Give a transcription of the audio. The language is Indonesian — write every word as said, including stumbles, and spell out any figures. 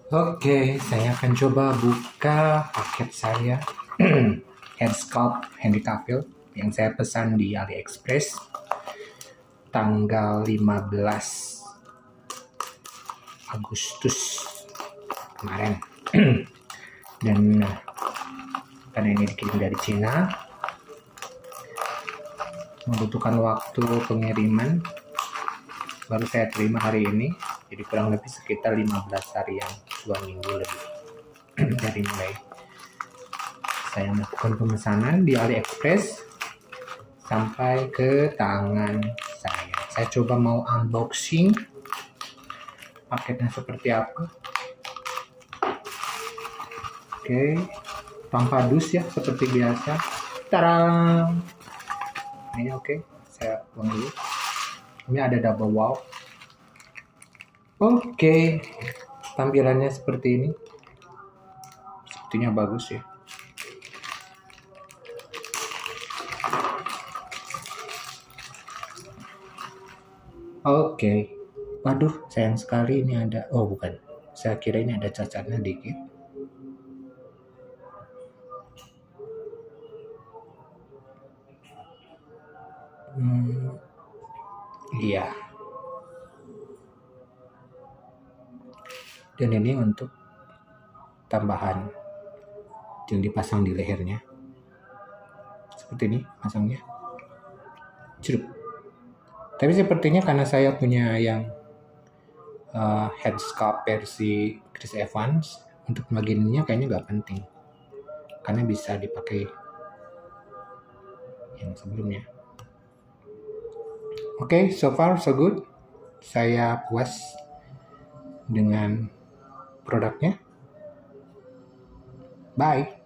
Oke, saya akan coba buka paket saya Head Sculpt Henry Cavill yang saya pesan di AliExpress tanggal lima belas Agustus kemarin. Dan karena ini dikirim dari Cina, membutuhkan waktu pengiriman, baru saya terima hari ini, jadi kurang lebih sekitar lima belas hari, yang dua minggu lebih dari mulai saya melakukan pemesanan di AliExpress sampai ke tangan saya. Saya coba mau unboxing paketnya seperti apa. Oke, tanpa dus ya, seperti biasa. Tarang! Ini oke, saya buang dulu. Ini ada double wow. Oke, tampilannya seperti ini. Sepertinya bagus ya. Oke, waduh, sayang sekali ini ada. Oh bukan, saya kira ini ada cacatnya dikit. Hmm, iya. Dan ini untuk tambahan yang dipasang di lehernya. Seperti ini pasangnya. Cerup. Tapi sepertinya karena saya punya yang uh, head sculpt versi Chris Evans, untuk bagian ininya kayaknya nggak penting. Karena bisa dipakai yang sebelumnya. Oke, okay, so far so good. Saya puas dengan produknya. Bye.